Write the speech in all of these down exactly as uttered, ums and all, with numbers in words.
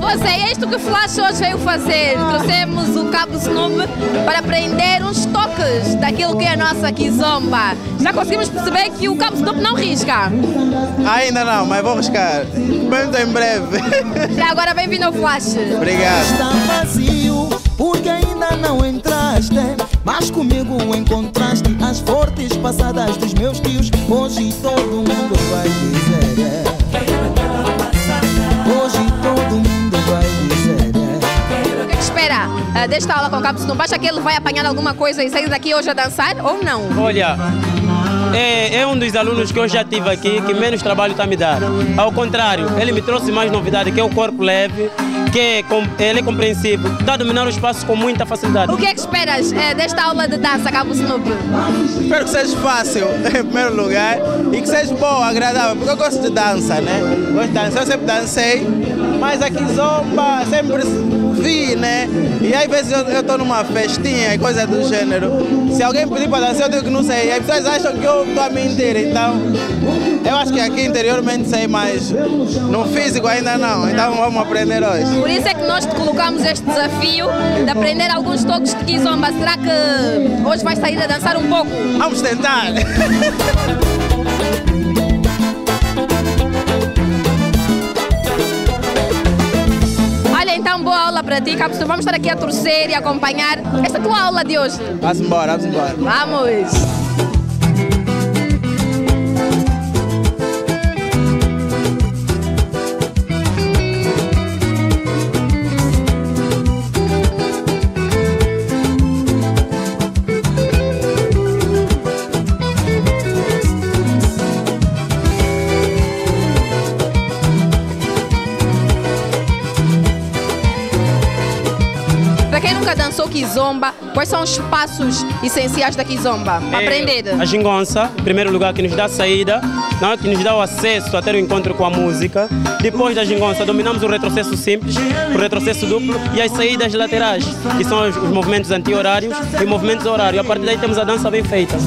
Pois é, é isto que o Flash hoje veio fazer. Trouxemos o Cabo Snoop para aprender uns toques daquilo que é a nossa kizomba. Já conseguimos perceber que o Cabo Snoop não risca. Ainda não, mas vou riscar. Muito em breve. Já agora bem-vindo ao Flash. Obrigado. Está vazio porque ainda não entraste, mas comigo encontraste as fortes passadas dos meus tios. Hoje todo mundo vai dizer, hoje todo mundo vai dizer. O que é que espera uh, desta aula com o Cabo Snoop? Acha que ele vai apanhar alguma coisa e sair daqui hoje a dançar ou não? Olha, é, é um dos alunos que eu já tive aqui que menos trabalho está a me dar. Ao contrário, ele me trouxe mais novidade, que é o corpo leve, que é, ele é compreensivo, está a dominar o espaço com muita facilidade. O que é que esperas uh, desta aula de dança, Cabo Snoop? Espero que seja fácil, em primeiro lugar, e que seja bom, agradável, porque eu gosto de dança, né? Gosto de dançar, eu sempre dancei, mas aqui zomba, sempre vi, né? E às vezes eu estou numa festinha e coisa do gênero. Se alguém pedir para dançar, eu digo que não sei. E as pessoas acham que eu estou a mentir, então eu acho que aqui interiormente sei, mas no físico ainda não. Então vamos aprender hoje. Por isso é que nós te colocamos este desafio de aprender alguns toques de kizomba. Será que hoje vais sair a dançar um pouco? Vamos tentar! Então, boa aula para ti, Cabo Snoop. Vamos estar aqui a torcer e acompanhar esta tua aula de hoje. Vamos embora, vamos embora. Vamos! Para quem nunca dançou kizomba, quais são os passos essenciais da kizomba? Para é, aprender? A gingonça, em primeiro lugar, que nos dá a saída, não é? Que nos dá o acesso a ter o encontro com a música. Depois da gingonça, dominamos o retrocesso simples, o retrocesso duplo e as saídas laterais, que são os, os movimentos anti-horários e movimentos horários. A partir daí temos a dança bem feita.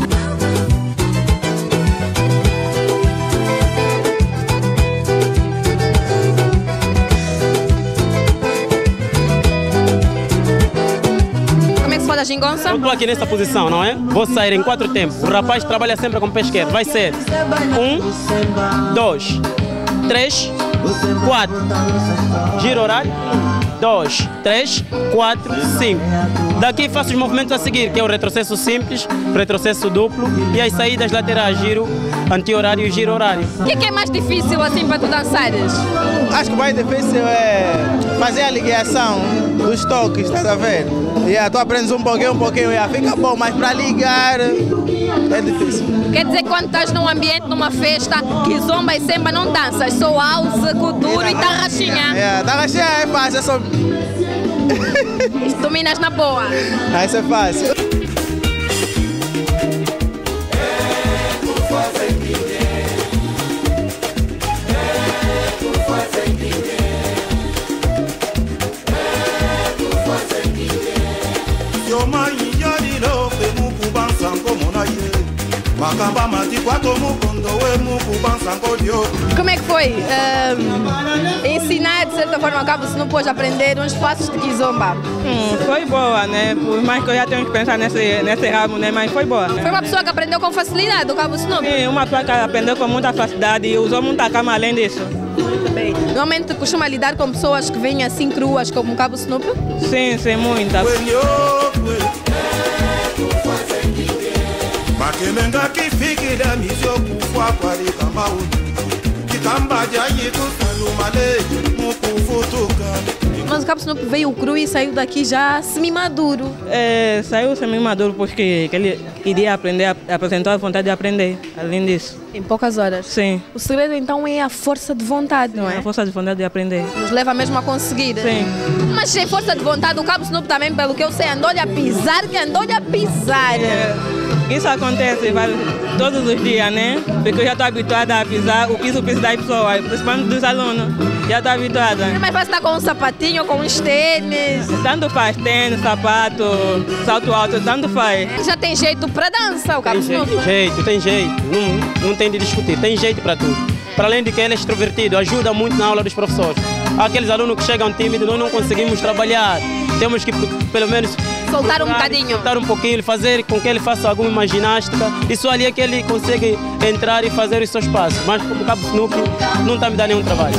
Da gingonça? Eu estou aqui nessa posição, não é? Vou sair em quatro tempos. O rapaz trabalha sempre com o pé esquerdo. Vai ser um, dois, três, quatro. Giro horário. Um, dois, três, quatro, cinco. Daqui faço os movimentos a seguir, que é o retrocesso simples, retrocesso duplo e as saídas laterais, giro anti-horário e giro horário. O que é, que é mais difícil assim para tu dançares? Acho que o mais difícil é fazer a ligação dos toques, estás a ver? Yeah, tu aprendes um pouquinho, um pouquinho, yeah, fica bom, mas para ligar é difícil. Quer dizer que quando estás num ambiente, numa festa, kizomba e semba não danças, só house, kuduro e tarraxinha. É, tarraxinha é fácil, é só... Isto dominas na boa. Ah, isso é fácil. Como é que foi um, ensinar, de certa forma, ao Cabo Snoop hoje aprender uns passos de kizomba? Hum, foi boa, né? Por mais que eu já tenho que pensar nesse, nesse ramo, né? Mas foi boa. Foi uma pessoa que aprendeu com facilidade o Cabo Snoop? Sim, uma pessoa que aprendeu com muita facilidade e usou muita calma além disso. Muito bem. Normalmente costuma lidar com pessoas que vêm assim cruas como o Cabo Snoop? Sim, sim, muita. Mas o Cabo Snoop veio cru e saiu daqui já semi-maduro. É, saiu semi-maduro porque ele iria aprender, apresentou a vontade de aprender, além disso. Em poucas horas? Sim. O segredo então é a força de vontade, não é? A força de vontade de aprender. Nos leva mesmo a conseguir. Sim. Mas sem força de vontade, o Cabo Snoop também, pelo que eu sei, andou-lhe a pisar, que andou-lhe a pisar. É, isso acontece todos os dias, né? Porque eu já estou habituada a pisar o piso, o piso das pessoas, principalmente dos alunos. Já estou habituada. É mais fácil estar com um sapatinho, com uns tênis. Tanto faz, tênis, sapato, salto alto, tanto faz. Já tem jeito para dança, o Cabo Snoop? Tem jeito, tem jeito. Não, não tem de discutir, tem jeito para tudo. para além de que ele é extrovertido, ajuda muito na aula dos professores. Há aqueles alunos que chegam tímidos, nós não conseguimos trabalhar. Temos que, pelo menos, soltar um bocadinho. Soltar um pouquinho, fazer com que ele faça alguma ginástica. Isso ali é que ele consegue entrar e fazer os seus passos. Mas como Cabo Snoop, não está me dando nenhum trabalho.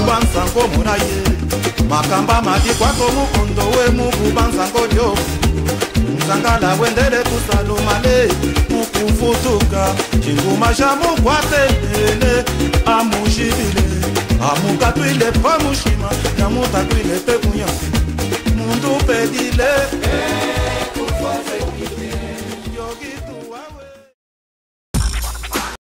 Makamba matikwa como kondo we mukubanza ngojo Mzangala wendele kusalumale Mukufutuka Chinguma jamu kwa tele Amushibile Amuka tuile pamushima Namuta tuile pekunya Mundu pedile